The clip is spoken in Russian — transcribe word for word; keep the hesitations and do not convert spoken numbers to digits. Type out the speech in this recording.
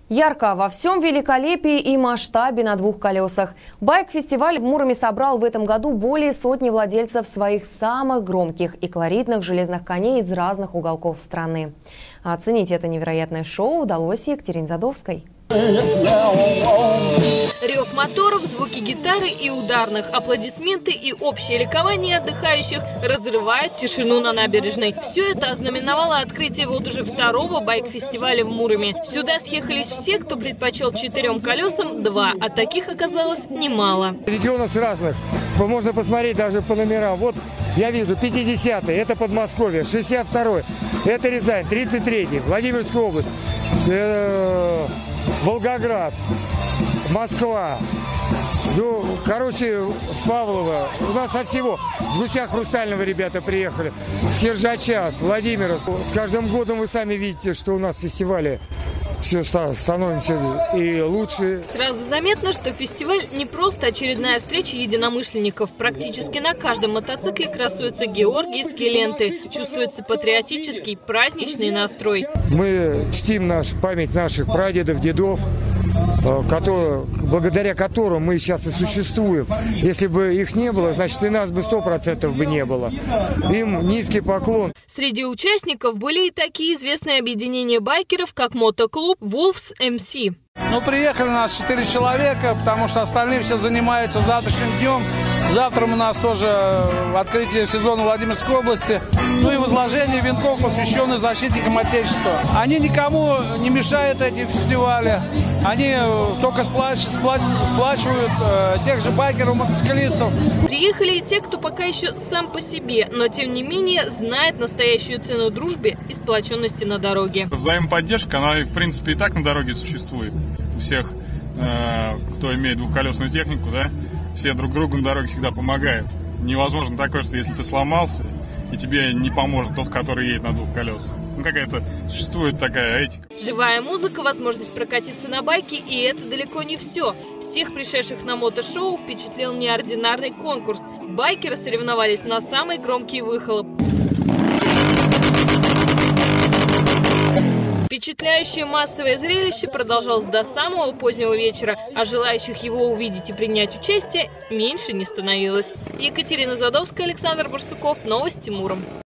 Ярко, во всем великолепии и масштабе на двух колесах. Байк-фестиваль в Муроме собрал в этом году более сотни владельцев своих самых громких и колоритных железных коней из разных уголков страны. Оценить это невероятное шоу удалось Екатерине Задовской. Рев моторов, звуки гитары и ударных, аплодисменты и общее ликование отдыхающих разрывает тишину на набережной. Все это ознаменовало открытие вот уже второго байк-фестиваля в Муроме. Сюда съехались все, кто предпочел четырем колесам два, а таких оказалось немало. Регионов разных, можно посмотреть даже по номерам. Вот я вижу пятидесятый, это Подмосковье, шестьдесят второй, это Рязань, тридцать третий, Владимирская область, Волгоград, Москва, ну, короче, с Павлова, у нас со всего, с Гуся Хрустального ребята приехали, с Киржача, с Владимира. С каждым годом вы сами видите, что у нас фестивали все становится и лучше. Сразу заметно, что фестиваль не просто очередная встреча единомышленников. Практически на каждом мотоцикле красуются георгиевские ленты. Чувствуется патриотический, праздничный настрой. Мы чтим нашу память наших прадедов, дедов, которые, благодаря которым мы сейчас и существуем. Если бы их не было, значит и нас бы сто процентов бы не было. Им низкий поклон. Среди участников были и такие известные объединения байкеров, как мотоклуб Wolves эм си. Ну, приехали нас четыре человека, потому что остальные все занимаются завтрашним днем. Завтра у нас тоже открытие сезона в Владимирской области. Ну и возложение венков, посвященных защитникам Отечества. Они никому не мешают, эти фестивали. Они только сплач, сплач, сплачивают э, тех же байкеров, мотоциклистов. Приехали и те, кто пока еще сам по себе, но тем не менее знает настоящую цену дружбе и сплоченности на дороге. Взаимоподдержка, она в принципе и так на дороге существует. У всех, э, кто имеет двухколесную технику, да, все друг другу на дороге всегда помогают. Невозможно такое, что если ты сломался, и тебе не поможет тот, который едет на двух колесах. Ну, какая-то существует такая этика. Живая музыка, возможность прокатиться на байке, и это далеко не все. Всех пришедших на мотошоу впечатлил неординарный конкурс. Байкеры соревновались на самый громкий выхлоп. Впечатляющее массовое зрелище продолжалось до самого позднего вечера, а желающих его увидеть и принять участие меньше не становилось. Екатерина Задовская, Александр Барсуков. Новости Муром.